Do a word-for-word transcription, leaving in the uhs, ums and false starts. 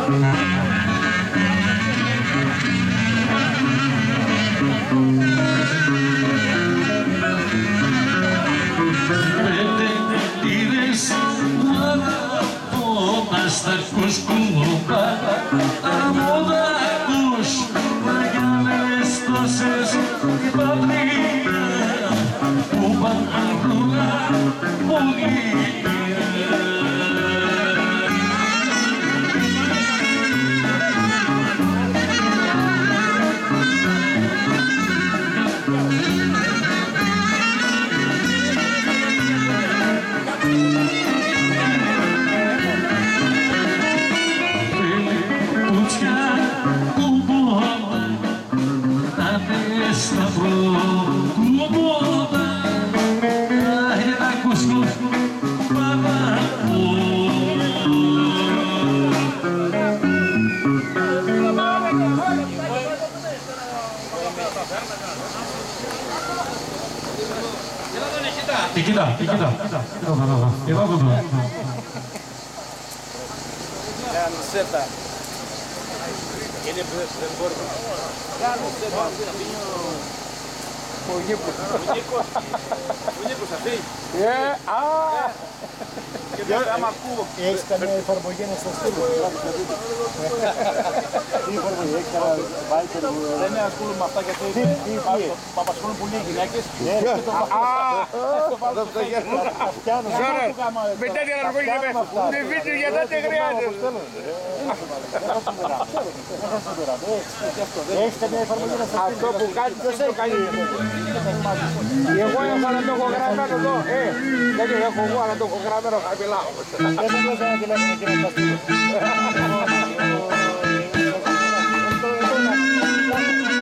Εκεί τα, εκεί τα. Εδώ το δω. Camiseta. Ele é bordo. Camiseta. O Nico. O Nico. O Nico sabe? É, ah! Έχεις καμία εφαρμογή να στο στείλω. Τι εφαρμογή έχεις να βάλει και δεν ασχολούμαι με αυτά γιατί μ' απασχολούν πολύ οι γυναίκες. Με τέτοια να βγάλει με βίντεο για να δεν χρειάζεται. Έχεις καμία εφαρμογή να στο στείλω. Αυτό που κάνει ποιος το κάνει. Εγώ έχω να το έχω γραμμένο εδώ. Δεν έχω εγώ να το έχω γραμμένο χαμηλά. Δεν μου έδωσε ένα τηλέφωνο και να τα στείλω.